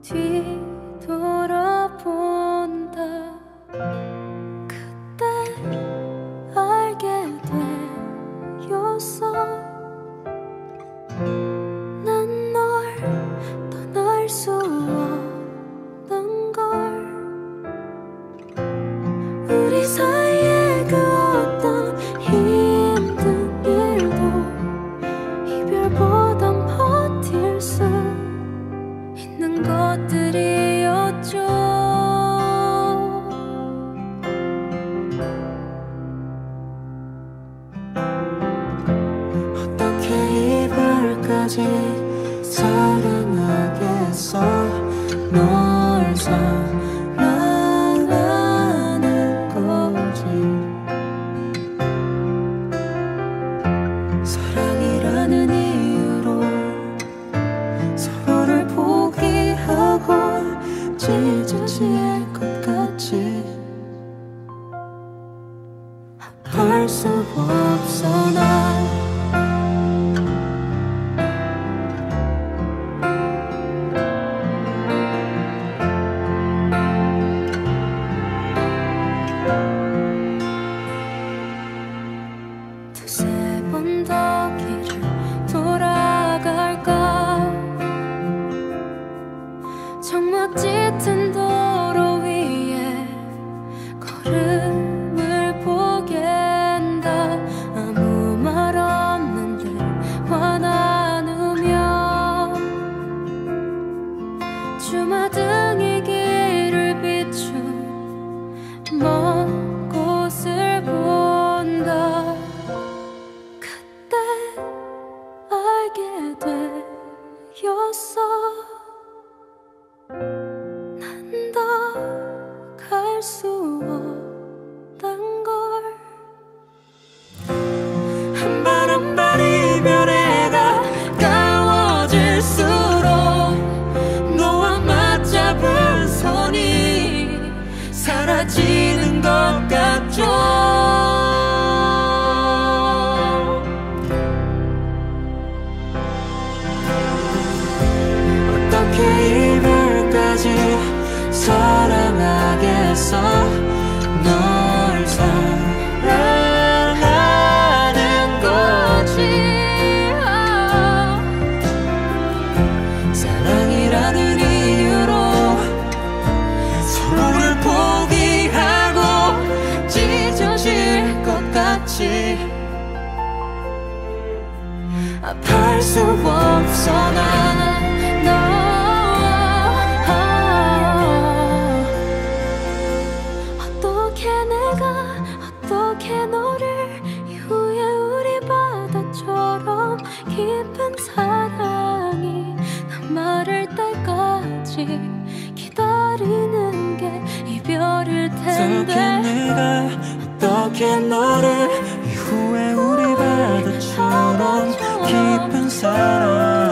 뒤돌아본다. 그때 알게 되었어. 난 널 떠날 수 없는 걸. 우리 사이에 그 어떤 힘든 일도 이별보단 버틸 수 있는 것들이었죠. 어떻게 이별까지 사랑하겠어. 널 사랑하는 거지. 사랑이라는 이유로 서로를 포기하고 찢어질 것 같지. 할 수 없어 난. 두세 번 더 길을 돌아갈까. 정막 짙은 도로 위에 걸음을 보갠다. 아무 말 없는 듯 화 나누며 주마등이 길을 비춘 먼 곳을 본다. 그때 알게 되었어. 난 더 갈 수 없단 걸. 한 발 한 발 이별에 가까워질수록 너와 맞잡은 손이 사라지는 것 같죠. 어떻게 이별까지 사랑하겠어. 널 사랑하는 거지. 사랑이라는 이유로 서로를 포기하고 찢어질 것 같지. 아파할 수 없어 난. 어떻게 너를 이후에 우리 바다처럼 깊은 사랑이 남아를 때까지 기다리는 게 이별일 텐데. 어떻게 너를 이후에 우리 바다처럼 깊은 사랑